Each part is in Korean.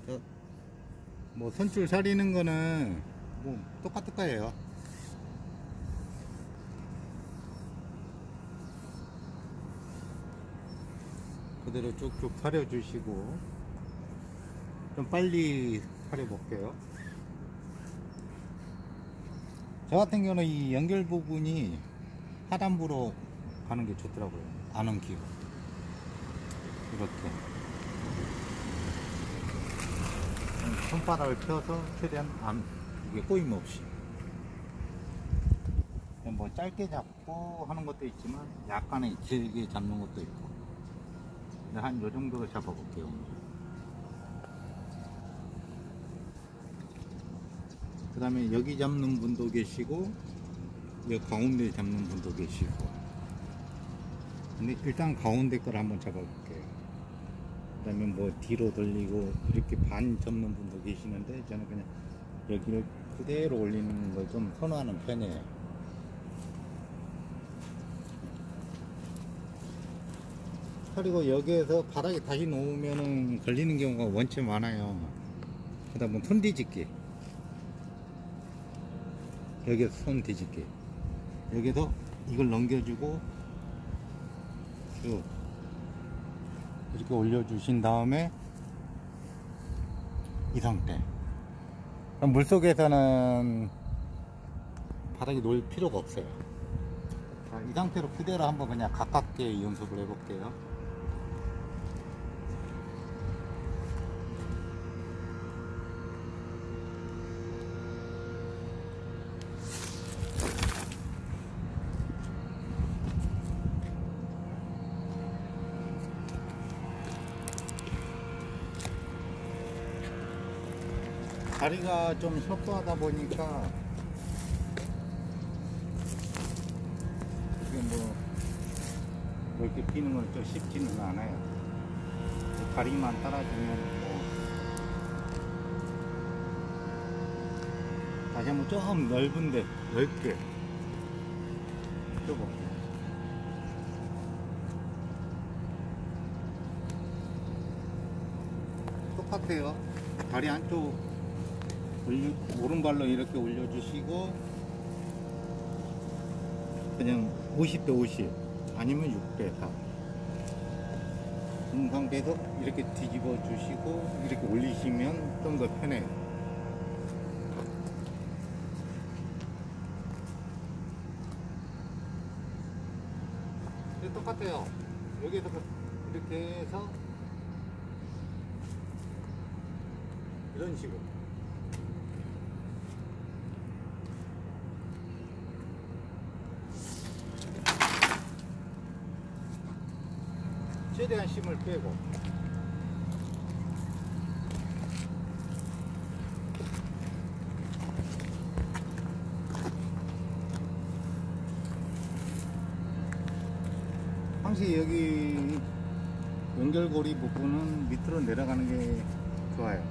뭐 선줄 사리는 거는 뭐 똑같을 거예요. 그대로 쭉쭉 사려 주시고, 좀 빨리 사려 볼게요. 저 같은 경우는 이 연결 부분이 하단부로 가는 게 좋더라고요. 안 엉키고 이렇게 손바닥을 펴서 최대한 이게 꼬임 없이, 뭐 짧게 잡고 하는 것도 있지만 약간의 길게 잡는 것도 있고, 한 요 정도 잡아 볼게요. 그 다음에 여기 잡는 분도 계시고 여기 가운데 잡는 분도 계시고, 근데 일단 가운데 걸 한번 잡아 볼게요. 그 다음에 뭐 뒤로 돌리고 이렇게 반 접는 분도 계시는데, 저는 그냥 여기를 그대로 올리는 걸 좀 선호하는 편이에요. 그리고 여기에서 바닥에 다시 놓으면은 걸리는 경우가 원체 많아요. 그 다음에 손 뒤집기, 여기에서 손 뒤집기, 여기서 이걸 넘겨주고 쭉 이렇게 올려주신 다음에 이 상태. 그럼 물속에서는 바닥에 놓을 필요가 없어요. 자, 이 상태로 그대로 한번 그냥 가깝게 연습을 해 볼게요. 다리가 좀 협소하다 보니까 이게 뭐 이렇게 비는 건 좀 쉽지는 않아요. 다리만 따라주면 뭐. 다시 한번 좀 넓은데 넓게 좁아. 똑같아요. 다리 한쪽 오른발로 이렇게 올려주시고, 그냥 50대 50 아니면 6대 4 이 상태에서 이렇게 뒤집어 주시고 이렇게 올리시면 좀 더 편해요. 똑같아요. 여기에서 이렇게 해서 이런 식으로 최대한 힘을 빼고, 항상 여기 연결고리 부분은 밑으로 내려가는 게 좋아요.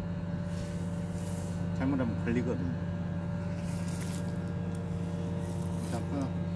잘못하면 걸리거든요. 자,